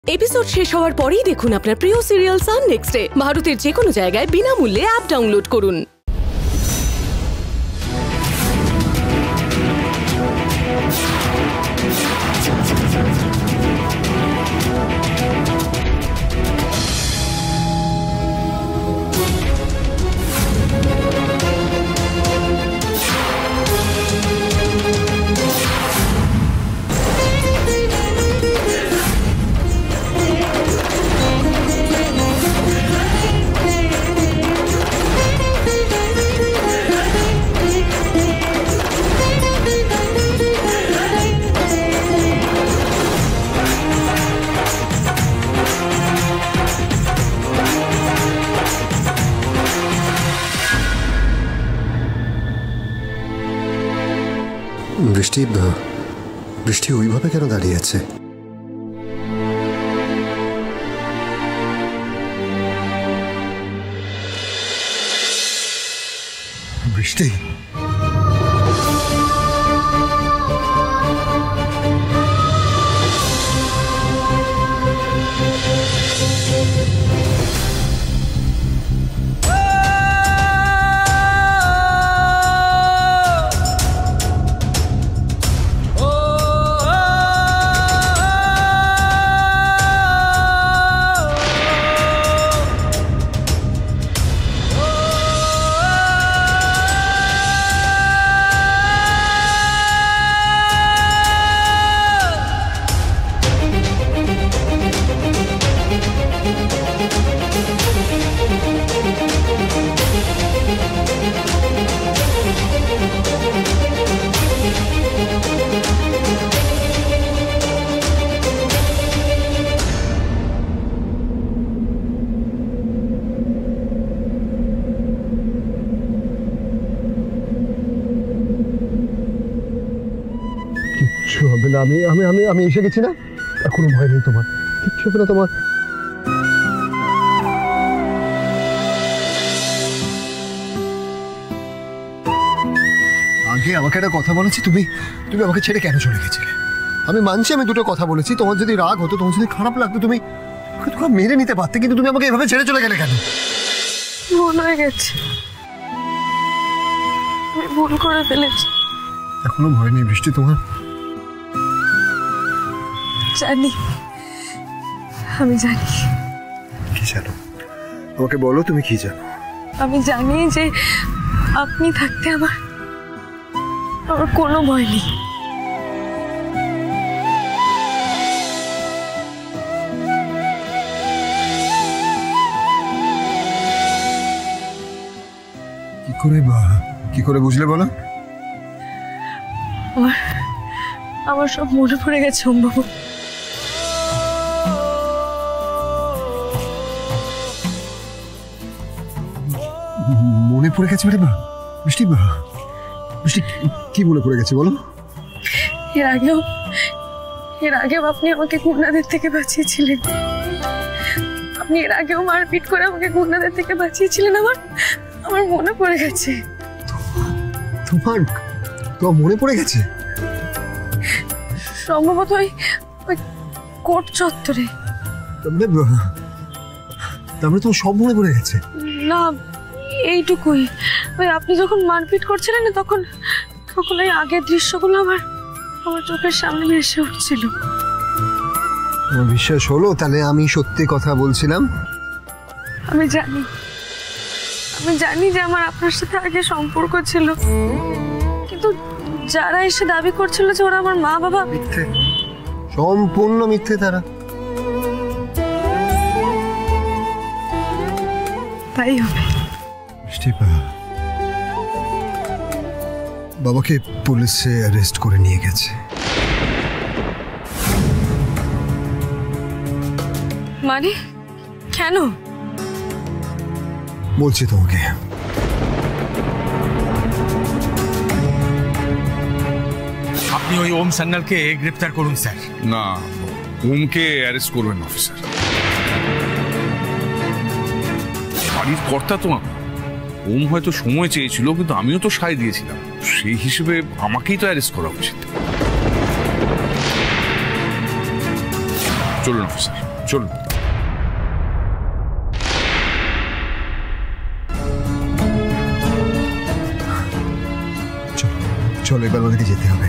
Episode শেষ হওয়ার পরেই দেখুন আপনার প্রিয় সিরিয়াল সান নেক্সটে ভারতের যে কোনো জায়গায় বিনামূল্যে অ্যাপ ডাউনলোড করুন। বৃষ্টি ওইভাবে কেন দাঁড়িয়ে আছে? বৃষ্টি হবে না। আমি আমি আমি আমি এসে গেছি না, এখনো ভয় নেই তোমার, কিচ্ছু হবে না তোমার। আগে আমাকে একটা কথা বলেছি, তুমি তুমি আমাকে ছেড়ে কেন চলে গেছিলে? আমি মানছি আমি দুটো কথা বলেছি, তোমার যদি রাগ হতো, তোমার যদি খারাপ লাগতো, তুমি মেরে নিতে পারতে, কিন্তু তুমি আমাকে এভাবে ছেড়ে চলে গেলে কেন? ভুল হয়ে গেছে, আমি ভুল করে ফেলেছি। এখনো ভয় নেই বৃষ্টি তোমার? জানি, আমি জানি। কি জানো? আমাকে বলো তুমি কি জানো। আমি জানি যে আপনি থাকতে আমার কোনো ভয় নেই। কি করে বুঝলে বলো? আমার সব মনে পড়ে গেছে বাবু। মনে পড়ে গেছে বৃষ্টি? বৃষ্টি কি মনে পড়ে গেছে বলো? এর আগেও আপনি আমাকে গুন্ডাদের থেকে বাঁচিয়েছিলেন। আপনি এর আগেও মারপিট করে আমাকে গুন্ডাদের থেকে বাঁচিয়েছিলেন। আমার মনে পড়ে গেছে। তোমার মনে পড়ে গেছে? সম্ভবত ওই কোর্ট চত্বরে। তারপরে তোমার সব মনে পড়ে গেছে? না, এইটুকুই। ওই আপনি যখন মারপিট করছিলেন না, তখন ওই আগের দৃশ্যগুলো আমার চোখের সামনে ভেসে উঠছিল। তোমার বিশ্বাস হলো তাহলে আমি সত্যি কথা বলছিলাম? আমি জানি যে আমার আপনার সাথে আগে সম্পর্ক ছিল, কিন্তু যারা এসে দাবি করছিল যে ওরা আমার মা বাবা, মিথ্যে, সম্পূর্ণ মিথ্যে তারা। তাই হবে। বাবাকে পুলিশে অ্যারেস্ট করে নিয়ে গেছে। মানে কেন? বলছি তোমাকে। আপনি ওই ওম সান্যালকে গ্রেফতার করুন স্যার। না, ওমকে অ্যারেস্ট করবেন অফিসার। বাড়ির কর্তা তো ওম হয়তো সময় চেয়েছিল, কিন্তু আমিও তো সায় দিয়েছিলাম। সেই হিসেবে আমাকেই তো অ্যারেস্ট করা উচিত। চলুন অফিসার। চল। চলো এবার আমাদেরকে যেতে হবে।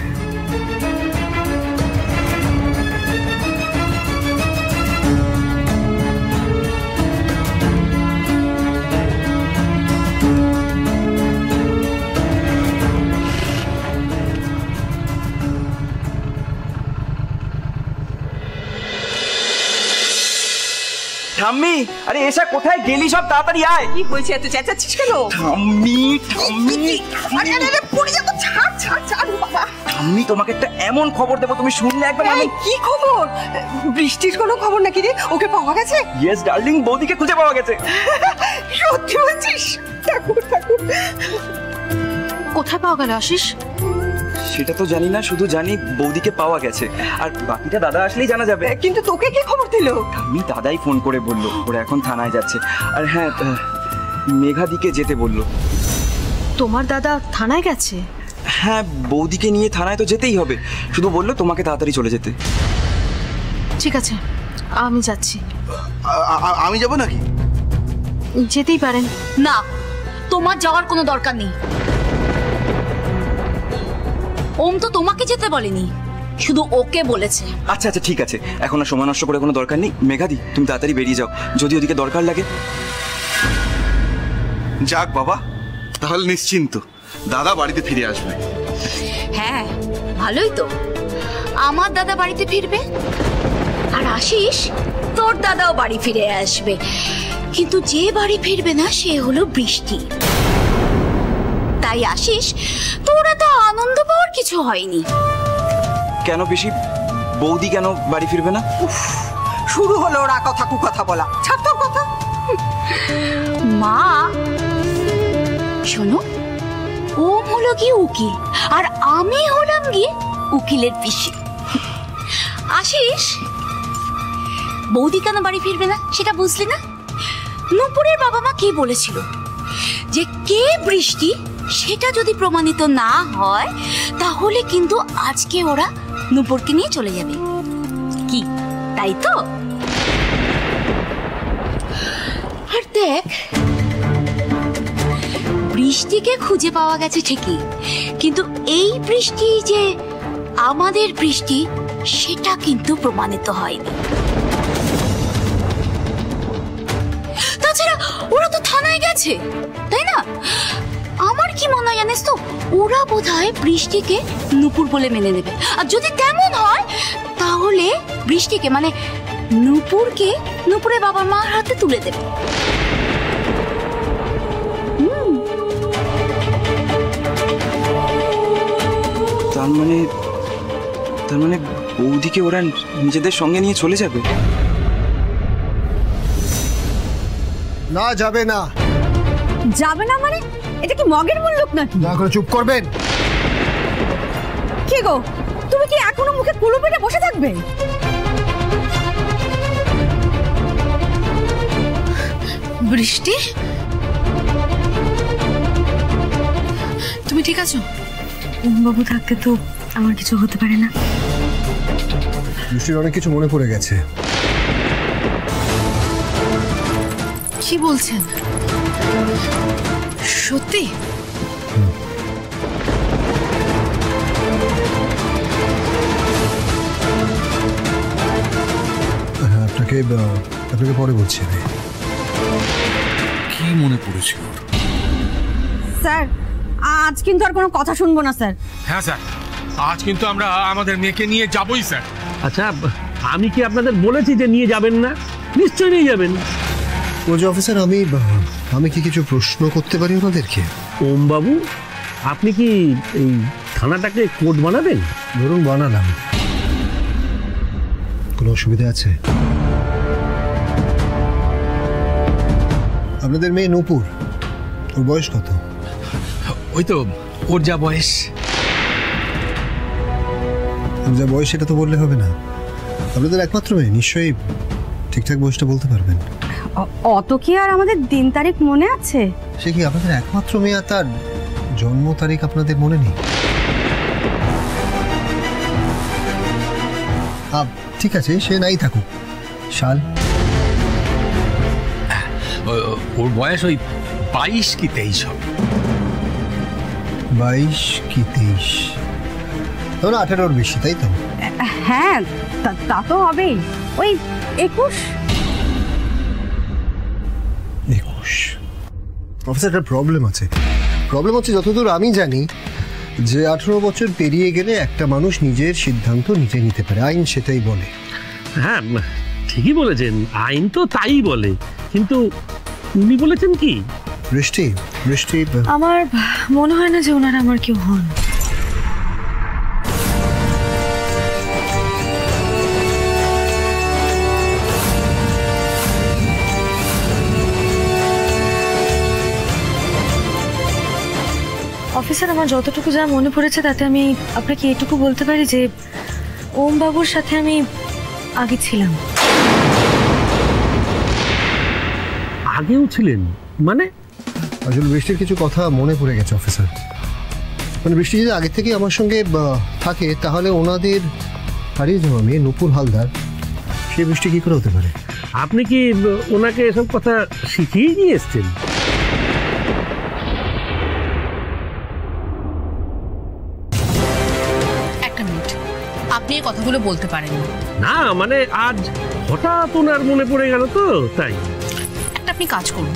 ঠাম্মি, আরে এসা কোথায় গেলি? সব তাড়াতাড়ি আয়। কি হয়েছে, এত চেঁচাচ্ছিস কেন? ঠাম্মি ঠাম্মি পড়ে যাবো, ছাড় ছাড় ছাড় বাবা। ঠাম্মি, তোমাকে একটা এমন খবর দেবো, তুমি শুনলে একদম আমি। কি খবর? বৃষ্টির কোনো খবর নাকি রে? ওকে পাওয়া গেছে? ইয়েস ডার্লিং, বৌদিকে খুঁজে পাওয়া গেছে। সত্যি বলছিস? ঠাকুর ঠাকুর। কোথায় পাওয়া গেল আশিস? সেটা তো জানি না, শুধু জানি বৌদিকে পাওয়া গেছে, আর বাকিটা দাদা আসলেই জানা যাবে। কিন্তু তোকে কে খবর দিল? ঠাম্মি, দাদাই ফোন করে বললো ওরা এখন থানায় যাচ্ছে। আর হ্যাঁ, মেঘাদিকে যেতে বললো। তোমার দাদা থানায় গেছে? হ্যাঁ, বৌদিকে নিয়ে থানায় তো যেতেই হবে, শুধু বললো তোমাকে তাড়াতাড়ি চলে যেতে। ঠিক আছে, আমি যাচ্ছি। আমি যাব নাকি? যেতেই পারেন। না, তোমার যাওয়ার কোনো দরকার নেই। ওম তো তোমাকে যেতে বলেনি, শুধু ওকে বলেছে। আচ্ছা আচ্ছা ঠিক আছে, এখন আর সময় নষ্ট করে কোনো দরকার নেই। মেঘাদি, তুমি তাড়াতাড়ি বেরিয়ে যাও, যদি ওদিকে দরকার লাগে। যাক বাবা, তাহলে নিশ্চিন্ত, দাদা বাড়িতে ফিরে আসবে। হ্যাঁ, ভালোই তো, আমার দাদা বাড়িতে ফিরবে, আর আশিস তোর দাদাও বাড়ি ফিরে আসবে। কিন্তু যে বাড়ি ফিরবে না সে হলো বৃষ্টি। তাই আশিস, তোরা তো আনন্দ পাওয়ার কিছু হয়নি। কেন পিসি, বৌদি কেন বাড়ি ফিরবে না? শুরু হলো ওরা কথা কুকথা বলা। ছাড় তোর কথা। মা শোনো, ও হলো কি উকিল, আর আমি হলাম গিয়ে উকিলের পিসি। আশিস, বৌদি কেন বাড়ি ফিরবে না সেটা বুঝলি না? নূপুরের বাবা মা কি বলেছিল, যে কে বৃষ্টি সেটা যদি প্রমাণিত না হয় তাহলে কিন্তু আজকে ওরা নূপুরকে নিয়ে চলে যাবে। কি তাই তো? আর দেখ, বৃষ্টিকে খুঁজে পাওয়া গেছে ঠিকই, কিন্তু এই বৃষ্টি যে আমাদের বৃষ্টি সেটা কিন্তু প্রমাণিত হয়নি। তাছাড়া ওরা তো থানায় গেছে, তাই না? আমার কি মনে হয় জানিস তো, ওরা বোধহয় বৃষ্টিকে নূপুর বলে মেনে নেবে, আর যদি তেমন হয় তাহলে বৃষ্টিকে মানে নূপুরকে নূপুরের বাবা মার হাতে তুলে দেবে। তার মানে বৌদিকে ওরা নিজেদের সঙ্গে নিয়ে চলে যাবে? না, যাবে না। যাবে না মানে? এটা কি মগের মুল্লুক নাকি? না করে চুপ করবেন। কি গো, তুমি কি এখনো মুখে কুলু পেটে বসে থাকবে? বৃষ্টি, তুমি ঠিক আছো? বাবু থাকতে তো আমার কিছু হতে পারে না। বৃষ্টির অনেক কিছু মনে পড়ে গেছে। কি বলছেন? সত্যি? আপনাকে পরে বলছি। কি মনে পড়েছিল? স্যার, আজ কিন্তু আর কোনো কথা শুনবো না স্যার। হ্যাঁ স্যার, আজ কিন্তু আমরা আমাদের মেয়েকে নিয়ে যাবই স্যার। আচ্ছা, আমি কি আপনাদের বলেছি যে নিয়ে যাবেন না? নিশ্চয়ই নিয়ে যাবেন। ওই অফিসার, আমি কি কিছু প্রশ্ন করতে পারি ওনাদেরকে? ওম বাবু, আপনি কি এই থানাটাকে কোর্ট বানাবেন? ধরুন বানালাম, কোনো অসুবিধা আছে? আপনাদের মেয়ে নূপুর, ওর বয়স কত? ওই তো ওর যা বয়স। যা বয়স সেটা তো বললে হবে না। আপনাদের একমাত্র মেয়ে, নিশ্চয়ই ঠিকঠাক বয়সটা বলতে পারবেন। অত কি আর আমাদের দিন তারিখ মনে আছে? সে কি আপনাদের একমাত্র মেয়ে, আর তার জন্ম তারিখ আপনাদের মনে নেই? ঠিক আছে, সে নাই থাকুক, সাল? ওর বয়স ওই 22 কি 23 হবে। 22 কি 23? তাহলে 18-র বেশি, তাই তো? হ্যাঁ, তা তো হবেই। ওই 21। অফিসার, একটা প্রবলেম আছে। প্রবলেম হচ্ছে, যতদূর আমি জানি যে 18 বছর পেরিয়ে গেলে একটা মানুষ নিজের সিদ্ধান্ত নিজে নিতে পারে, আইন সেটাই বলে। হ্যাঁ ঠিকই বলেছেন, আইন তো তাই বলে, কিন্তু উনি বলেছেন কি? বৃষ্টি আমার মনে হয় না যে ওনারা আমার কেউ হন। অফিসার, আমার যতটুকু যা মনে পড়েছে তাতে আমি আপনাকে এটুকু বলতে পারি যে ওম বাবুর সাথে আমি আগে ছিলাম। আগেও ছিলেন মানে? আসলে বৃষ্টির কিছু কথা মনে পড়ে গেছে অফিসার। মানে বৃষ্টি যদি আগে থেকে আমার সঙ্গে থাকে, তাহলে ওনাদের হারিয়ে যাওয়া মেয়ে নূপুর হালদার, সে বৃষ্টি কি করে হতে পারে? আপনি কি ওনাকে এসব কথা শিখিয়ে নিয়ে এসছেন? একটা মিনিট, আপনি এই কথাগুলো বলতে পারেন না, মানে আজ হঠাৎ ওনার মনে পড়ে গেল তো তাই। একটা আপনি কাজ করুন,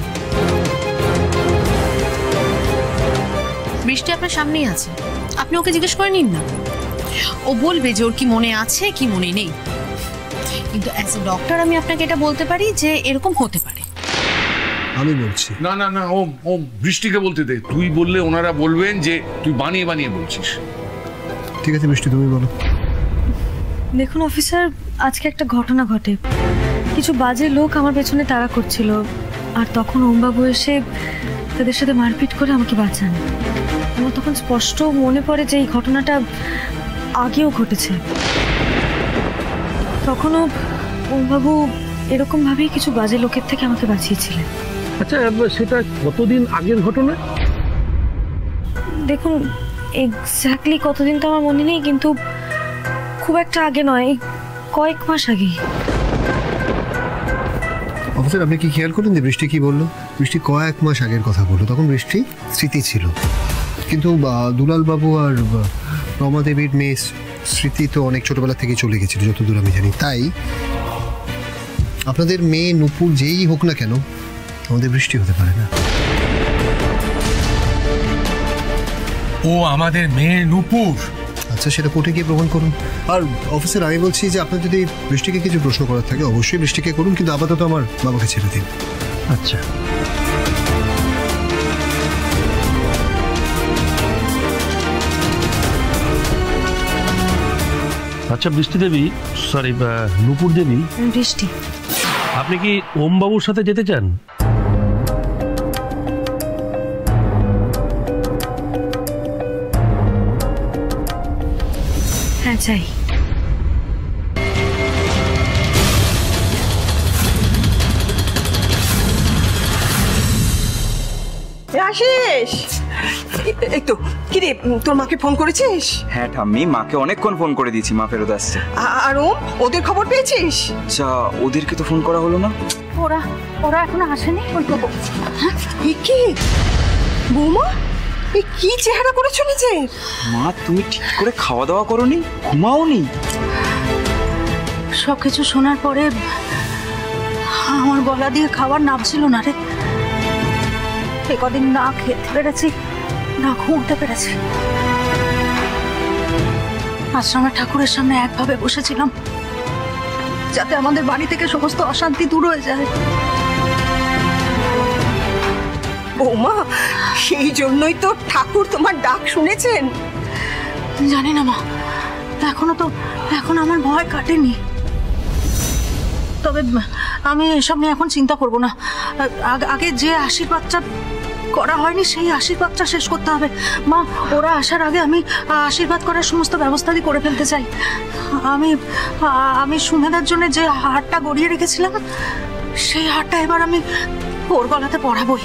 বৃষ্টি আপনার সামনেই আছে, আপনি ওকে জিজ্ঞেস করে নিন না। ও বলবে যে ওর কি মনে আছে কি মনে নেই, কিন্তু অ্যাজ এ ডক্টর আমি আপনাকে এটা বলতে পারি যে এরকম হতে পারে। আমি বলছি না না না, ওম বৃষ্টিকে বলতে দে। তুই বললে ওনারা বলবেন যে তুই বানিয়ে বানিয়ে বলছিস। ঠিক আছে বৃষ্টি, তুমি বলো। দেখুন অফিসার, আজকে একটা ঘটনা ঘটে। কিছু বাজে লোক আমার পেছনে তাড়া করছিল, আর তখন ওমবাবু এসে তাদের সাথে মারপিট করে আমাকে বাঁচান। আমার তখন স্পষ্ট মনে পড়ে যে এই ঘটনাটা আগেও ঘটেছে। তখনও ওমবাবু এরকম ভাবেই কিছু বাজে লোকের থেকে আমাকে বাঁচিয়েছিলেন। আচ্ছা, সেটা কতদিন আগের ঘটনা? দেখুন এক্স্যাক্টলি কতদিন তো আমার মনে নেই, কিন্তু খুব একটা আগে নয়, কয়েক মাস আগে। অফিসার, আপনি কি খেয়াল করলেন যে বৃষ্টি কি বললো? বৃষ্টি কয়েক মাস আগের কথা বললো। তখন বৃষ্টি স্মৃতি ছিল, কিন্তু দুলাল বাবু আর রমা দেবীর মেয়ে স্মৃতি তো অনেক ছোটবেলা থেকে চলে গেছিল যতদূর আমি জানি। তাই আপনাদের মেয়ে নূপুর যেই হোক না কেন, আমাদের বৃষ্টি হতে পারে না। ও আমাদের মেয়ে নূপুর। আচ্ছা, সেটা কোর্টে গিয়ে প্রমাণ করুন। আর অফিসার, আমি বলছি যে আপনার যদি বৃষ্টিকে কিছু প্রশ্ন করার থাকে অবশ্যই বৃষ্টিকে করুন, কিন্তু আপাতত আমার বাবাকে ছেড়ে দিন। আচ্ছা আচ্ছা, বৃষ্টি দেবী, সরি নূপুর দেবী, বৃষ্টি, আপনি কি ওমবাবুর সাথে যেতে চান? হ্যাঁ চাই। আশিস, এই তো কি রে, তোর মাকে ফোন করেছিস? হ্যাঁ ঠাম্মি, মাকে অনেকক্ষণ ফোন করে দিয়েছি, মা ফেরত আসছে। আর ওদের খবর পেয়েছিস? আচ্ছা, ওদেরকে তো ফোন করা হলো না। ওরা এখনো আসেনি। কি বৌমা, এই কি চেহারা করে চলেছে? মা, তুমি ঠিক করে খাওয়া দাওয়া করোনি, ঘুমাওনি? সবকিছু শোনার পরে আমার গলা দিয়ে খাবার নামছিল না রে। কদিন না খেতে পেরেছি, না ঘুমতে পেরেছি। আশ্রমের ঠাকুরের সামনে একভাবে বসেছিলাম যাতে আমাদের বাড়ি থেকে সমস্ত অশান্তি দূর হয়ে যায়। বৌমা, সেই জন্যই তো ঠাকুর তোমার ডাক শুনেছেন। জানি না মা, এখন আমার ভয় কাটেনি। তবে আমি এসব নিয়ে এখন চিন্তা করব না। আগে যে আশীর্বাদটা করা হয়নি সেই আশীর্বাদটা শেষ করতে হবে। মা, ওরা আসার আগে আমি আশীর্বাদ করার সমস্ত ব্যবস্থাই করে ফেলতে চাই। আমি সুমেধার জন্য যে হারটা গড়িয়ে রেখেছিলাম, সেই হারটা এবার আমি ওর গলাতে পরাবই।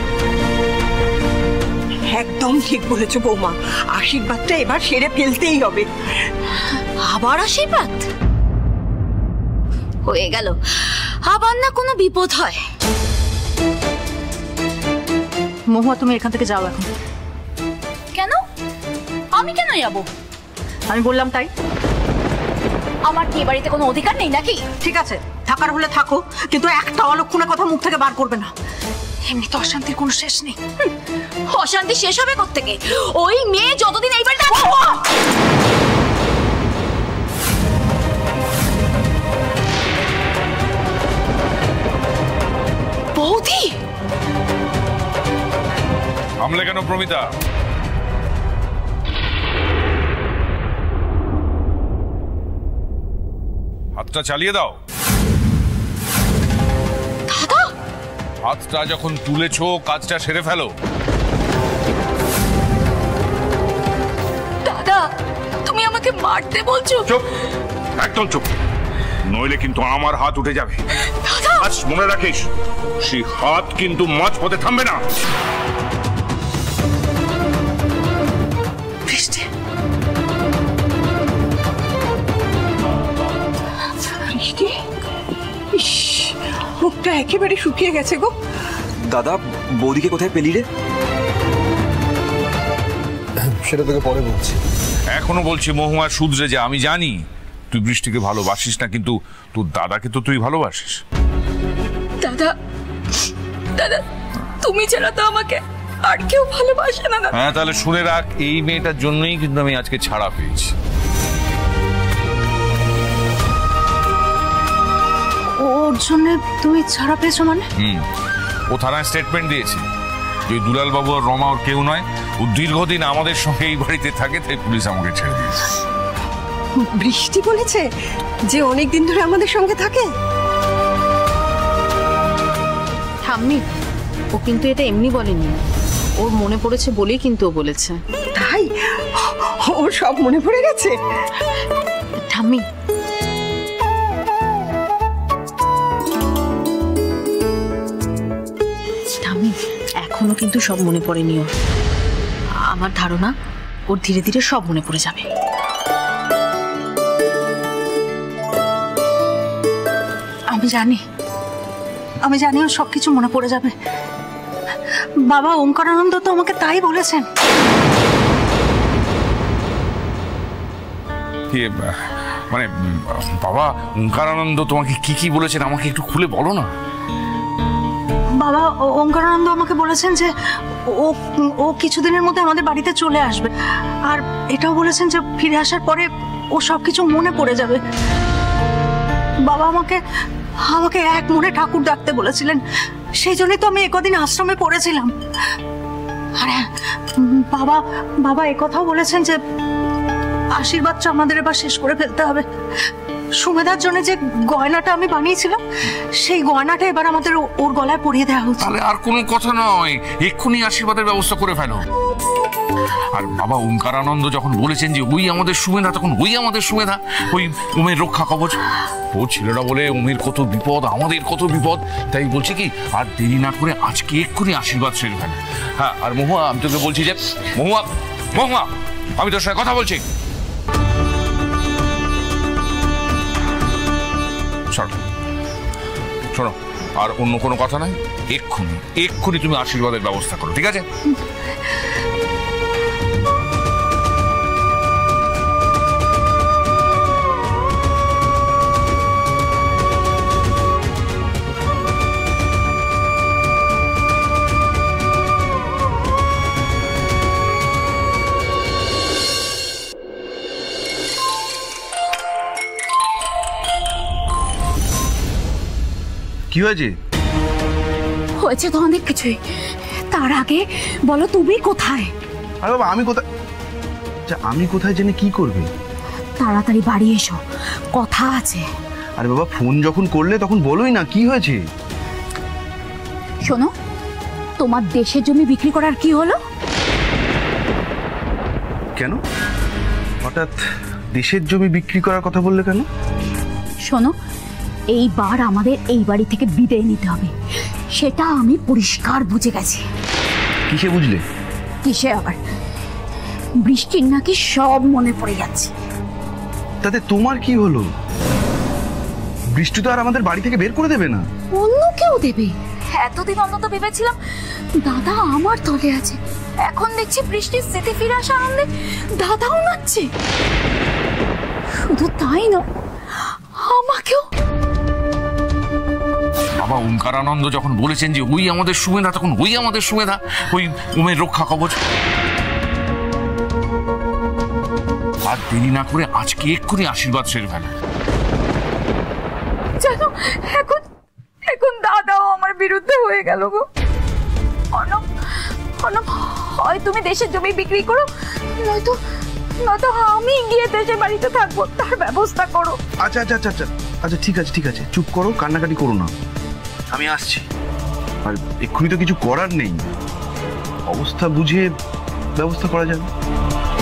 একদম ঠিক বলেছো বৌমা, আশীর্বাদটা এবার সেরে ফেলতেই হবে। আবার আশীর্বাদ? হয়ে গেল, আবার না কোনো বিপদ হয়। মহুয়া, তুমি এখান থেকে যাও এখন। কেন? আমি কেন যাবো? আমি বললাম তাই। আমার কি বাড়িতে কোনো অধিকার নেই নাকি? ঠিক আছে, থাকার হলে থাকো, কিন্তু একটা অলক্ষণের কথা মুখ থেকে বার করবে না। এমনি তো অশান্তির কোনো শেষ নেই। অশান্তি শেষ হবে কোত্থেকে? ওই মেয়ে যতদিন এই বাড়িতে আছে। বৌদি থামলে কেন প্রমিতা? হাতটা চালিয়ে দাও। দাদা, হাতটা যখন তুলেছো কাজটা সেরে ফেলো। দাদা তুমি আমাকে মারতে বলছো? চুপ, একদম চুপ, নইলে কিন্তু আমার হাত উঠে যাবে। আজ মনে রাখিস, সেই হাত কিন্তু মাঝপথে থামবে না। বৃষ্টি, বৃষ্টি, ইস, মুখটা একেবারে শুকিয়ে গেছে গো। দাদা, বৌদিকে কোথায় পেলি রে? সেটা তোকে পরে বলছি। এখনো বলছি মহুয়া, শুধরে যা। আমি জানি তুই বৃষ্টিকে ভালোবাসিস না, কিন্তু তোর দাদাকে তো তুই ভালোবাসিস। দাদা, দাদা তুমি ছাড়া তো আমাকে আর কেউ ভালোবাসে না। হ্যাঁ, তাহলে শুনে রাখ, এই মেয়েটার জন্যই কিন্তু আমি আজকে ছাড়া পেয়েছি। ওর জন্য তুমি ছাড়া পেয়েছো মানে? ও থানায় স্টেটমেন্ট দিয়েছে যে দুলাল বাবু আর রমা ওর কেউ নয়, ও দীর্ঘদিন আমাদের সঙ্গে এই বাড়িতে থাকে, তাই পুলিশ আমাকে ছেড়ে দিয়েছে। বৃষ্টি বলেছে যে অনেকদিন ধরে আমাদের সঙ্গে থাকে। ঠাম্মি, ও কিন্তু এটা এমনি বলেনি, ওর মনে পড়েছে বলেই কিন্তু ও বলেছে। তাই ওর সব মনে পড়ে গেছে? ঠাম্মি, ঠাম্মি এখনো কিন্তু সব মনে পড়েনি ওর। আমার ধারণা ওর ধীরে ধীরে সব মনে পড়ে যাবে। আমি জানি ওর সবকিছু মনে পড়ে যাবে। বাবা ওঙ্কারানন্দ তো আমাকে তাই বলেছেন। মানে বাবা ওঙ্কারানন্দ তোমাকে কি কি বলেছেন আমাকে একটু খুলে বলো না। বাবা ওঙ্কারানন্দ আমাকে বলেছেন যে ও ও কিছুদিনের মধ্যে আমাদের বাড়িতে চলে আসবে, আর এটাও বলেছেন যে ফিরে আসার পরে ও সবকিছু মনে পড়ে যাবে। বাবা আমাকে এক মনে ঠাকুর ডাকতে বলেছিলেন, সেই জন্যই তো আমি একদিন আশ্রমে পড়েছিলাম। আর বাবা একথাও বলেছেন যে আশীর্বাদটা আমাদের এবার শেষ করে ফেলতে হবে। সুমেধার জন্য যে গয়নাটা আমি বানিয়েছিলাম, সেই গয়নাটা এবার আমাদের ওর গলায় পরিয়ে দেওয়া হচ্ছে। তাহলে আর কোনো কথা নয়, এক্ষুনি আশীর্বাদের ব্যবস্থা করে ফেলো। আর বাবা ওঙ্কারানন্দ যখন বলেছেন যে ওই আমাদের সুমেধা, তখন ওই আমাদের সুমেধা, ওই উমের রক্ষা কবচ। ও ছেলেরা বলে উমের কত বিপদ, আমাদের কত বিপদ, তাই বলছি কি আর দেরি না করে আজকে এক্ষুনি আশীর্বাদ সেরে ফেলো। হ্যাঁ, আর মহুয়া আমি তোকে বলছি যে মহুয়া আমি তোর সঙ্গে কথা বলছি। শোনো, আর অন্য কোনো কথা নাই, এক্ষুনি তুমি আশীর্বাদের ব্যবস্থা করো, ঠিক আছে? কি হয়েছে? হয়েছে তো অনেক কিছুই, তার আগে বলো তুমি কোথায়? আরে বাবা, আমি কোথায় জেনে কি করবে? তাড়াতাড়ি বাড়ি এসো, কথা আছে। আরে বাবা, ফোন যখন করলে তখন বলোই না কি হয়েছে। শোনো, তোমার দেশের জমি বিক্রি করার কি হলো? কেন হঠাৎ দেশের জমি বিক্রি করার কথা বললে কেন? শোনো, এইবার আমাদের এই বাড়ি থেকে বিদায় নিতে হবে, সেটা আমি পরিষ্কার বুঝে গেছি। কিসে বুঝলে? কিসে আবার? বৃষ্টির নাকি সব মনে পড়ে যাচ্ছে। তাতে তোমার কি হলো? বৃষ্টি তো আর আমাদের বাড়ি থেকে বের করে দেবে না। অন্য কেউ দেবে। এতদিন অন্তত ভেবেছিলাম দাদা আমার তলে আছে, এখন দেখছি বৃষ্টির স্মৃতি ফিরে আসা আনন্দে দাদাও নাচছে। শুধু তাই নয়, আমাকেও। বাবা ওঙ্কারানন্দ যখন বলেছেন যে ওই আমাদের সুমেধা, তখন ওই আমাদের সুমেধা, ওই ওমের রক্ষা কবচ। আর দেরি না করে আজকে এক্ষুনি আশীর্বাদ সেরে ফেলো। জানো, এখন এখন দাদাও আমার বিরুদ্ধে হয়ে গেল গো। অনম, অনম, হয় তুমি দেশের জমি বিক্রি করো, নয়তো নয়তো আমি গিয়ে দেশের বাড়িতে থাকবো, তার ব্যবস্থা করো। আচ্ছা আচ্ছা আচ্ছা আচ্ছা আচ্ছা, ঠিক আছে ঠিক আছে, চুপ করো, কান্নাকাটি করো না, আমি আসছি। আর এক্ষুনি তো কিছু করার নেই, অবস্থা বুঝে ব্যবস্থা করা যাবে।